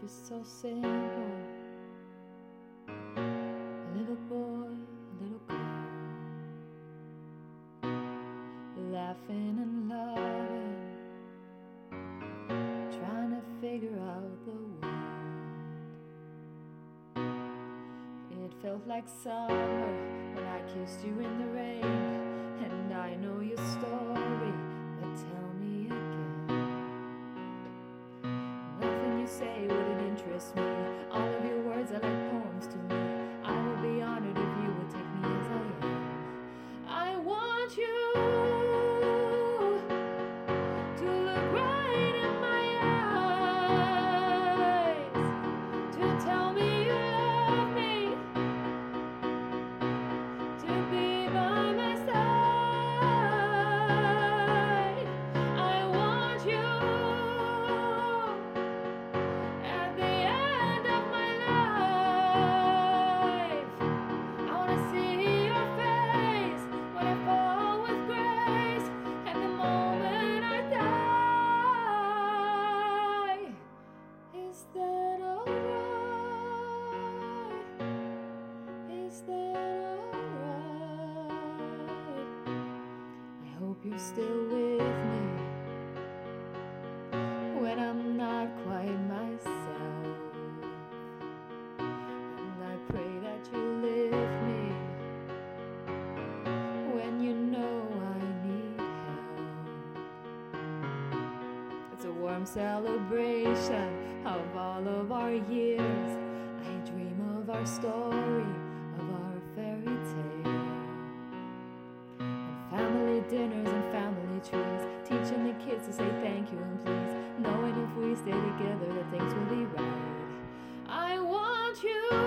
Life is so simple. A little boy, a little girl, laughing and loving, trying to figure out the world. It felt like summer when I kissed you in the rain, and I know your story, but tell me again. Nothing you say wouldn't interest me. All of your words are like poems to me. I would be honored if you would take me as I am. I want you to look right in my eyes, to tell me you love me, to be by my side. I want you at the end of my life. I wanna see your face when I fall with grace, and the moment I die. Is that alright? Is that alright? I hope you're still with me when I'm not quite myself, and I pray that you lift me when you know I need help. It's a warm celebration of all of our years. I dream of our story, of our fairy tale, and family dinners and family trees, teaching the kids to say thank you and please, knowing if we stay together that things will be right. I want you